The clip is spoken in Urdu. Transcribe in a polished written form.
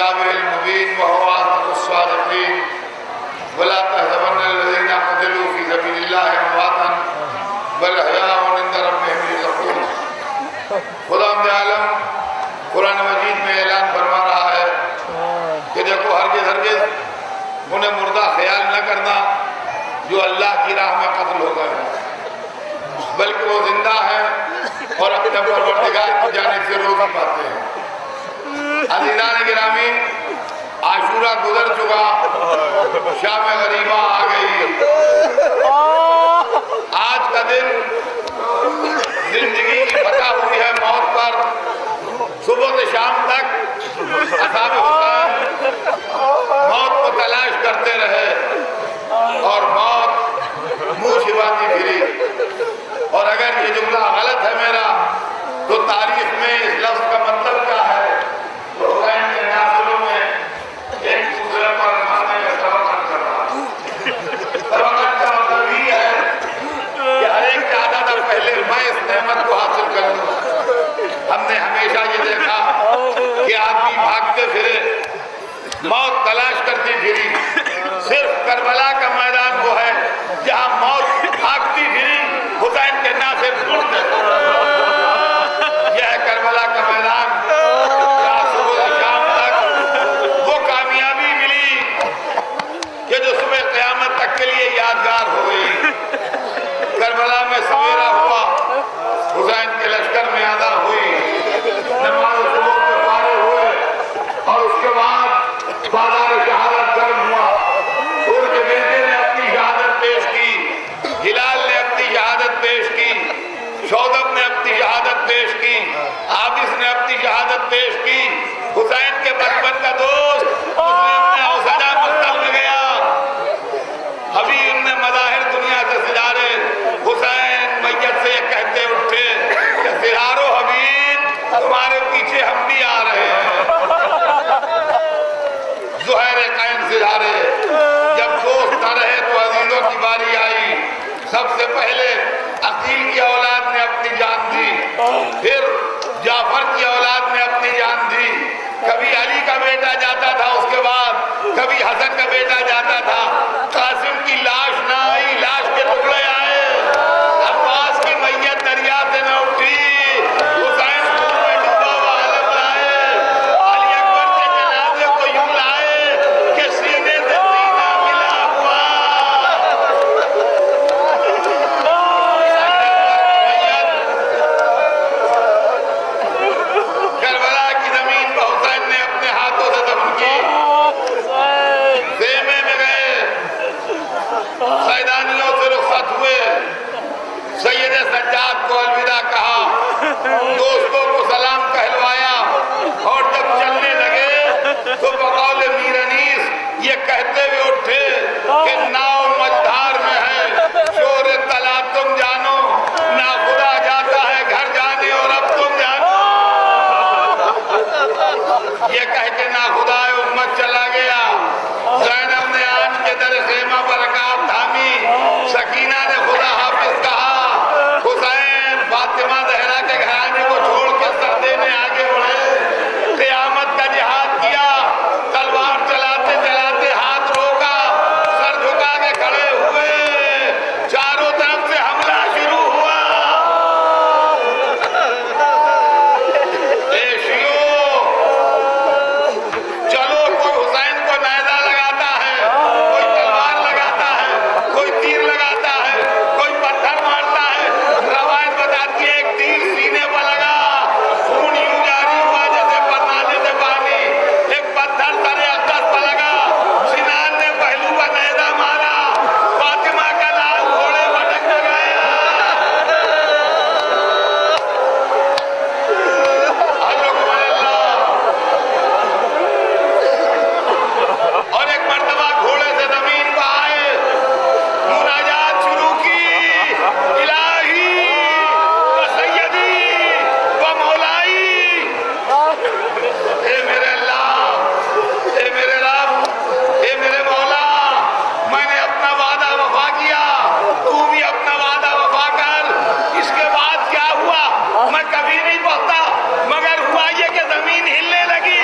بالكتاب المبين وهو أصدق الصادقين ولا تحسبن الذين قتلوا في سبيل الله أمواتا بل أحياء عند ربهم يرزقون. خدا عالم قرآن مجید میں اعلان فرما رہا ہے کہ دیکھو ہرگز انہیں مردہ خیال نہ کرنا جو اللہ کی راہ میں قتل ہو گئے ہیں، بلکہ وہ زندہ ہیں اور اپنے پروردگار کی جانب سے روزی پاتے ہیں۔ عزیزان گرامی، عاشورہ گزر چکا، شام غریبہ آ گئی۔ آج کا دن زندگی کی فتح ہوئی ہے موت پر۔ صبح سے شام تک اصحاب حسین موت کو تلاش کرتے رہے اور موت منہ چھپاتی پھری۔ اور اگر یہ جملہ غلط ہے میرا تو تاریخ میں اس لفظ کا مطلب کیا ہے؟ حسین کے ناصروں میں ایک دوسرے پر مارنے کا سبقت کر رہا۔ سبقت کا مطلب یہ ہے کہ ہر ایک چاہتا تھا پہلے میں اس نعمت کو حاصل کر لوں۔ ہم نے ہمیشہ یہ دیکھا کہ آدمی بھاگتے پھرے، موت تلاش کرتی پھری۔ صرف کربلا کا میدان وہ ہے جہاں موت بھاگتی پھری، حسین کے ناصر ڈھونڈتے تھے۔ یہ ہے کربلا کا میدان جہاں صبح سے شام تک وہ کامیابی ملی کہ جو صبح قیامت تک کے لیے یادگار ہو گئی۔ کربلا میں سویرا ہوا، حسین کے لشکر میں ادا ہوئی، نماز صبح کے فارغ ہوئے اور اس کے بعد بازار شہادت گرم ہوا۔ ان کے بیٹے نے اپنی شہادت پیش کی، ہلال نے اپنی شہادت پیش کی، شودب نے اپنی شہادت پیش کی، عابس نے اپنی شہادت پیش کی۔ حسین کے بچپن کا دوست مسلم نے اوسجا مقتل میں گیا۔ حبیب نے مظاہر دنیا سے سجارے، حسین میت سے یہ کہتے اٹھے کہ سرارو حبیب تمہارے پیچھے ہم بھی آ رہے ہیں۔ زہیر قائم سجارے، جب دوست نہ رہے تو عزیزوں کی باری آئی۔ سب سے پہلے عقیل کی اولاد نے اپنی جان دی، پھر جعفر کی اولاد نے اپنی جان دی۔ کبھی علی کا بیٹا جاتا تھا، اس کے بعد کبھی حسن کا بیٹا جاتا تھا۔ قاسم کی لاش نہ آئی، لاش کے ٹکڑے آئے۔ عباس کی میت دریا سے نہ اٹھی، حسین خون میں ڈوبا ہوا علم لائے۔ علی اکبر کے جنازے کو یوں لائے کہ سینے سے سینہ ملا ہوا۔ کربلا کی زمین پر حسین نے اپنے ہاتھوں سے دفن کی۔ خیمے میں گئے، سیدانیوں سے رخصت ہوئے، سید سجاد کو الوداع کہا، دوستوں کو سلام کہلوایا، اور جب چلنے لگے تو بقول میر انیس یہ کہتے ہوئے اٹھے کہ ناؤ مجدھار میں ہے، شور طلا تم جانو، نا خدا جاتا ہے گھر جانے اور اب تم جانو۔ یہ کہہ کے نا خدا امت چلا گیا۔ زینب نے آن کے در خیمہ پر رکعت تھامی، سکینہ نے خدا حافظ کہا، حسین فاطمہ زہرا کے گھرانے کو چھوڑ کے سر دینے آگے بڑھے، قیامت کا جہاد کیا، تلوار چلاتے چلاتے ہاتھ روکا، سر جھکا کے کھڑے ہوئے، چاروں طرف سے حملہ شروع ہوا۔ اے شیعو، چلو کوئی حسین کو نیزہ لگاتا ہے، کوئی تلوار لگاتا ہے، کوئی تیر لگاتا ہے، کوئی پتھر مارتا ہے۔ روایت بتاتی ہے ایک تیر سینے پر لگا، خون یوں جاری ہوا جیسے پرنالے سے پانی۔ ایک پتھر سر اقدس پر لگا، سنان نے پہلو پر نیزہ مارا، فاطمہ کا لال گھوڑے بھٹک گیا۔ اور ایک مرتبہ گھوڑے سے زمین پر آئے، مناجات شروع کی، الہی و سیدی و مولائی، اے میرے اللہ، اے میرے رب، اے میرے مولا، میں نے اپنا وعدہ وفا کیا، تو بھی اپنا وعدہ وفا کر۔ اس کے بعد کیا ہوا میں کبھی نہیں پڑھتا، مگر ہوا یہ کہ زمین ہلنے لگی۔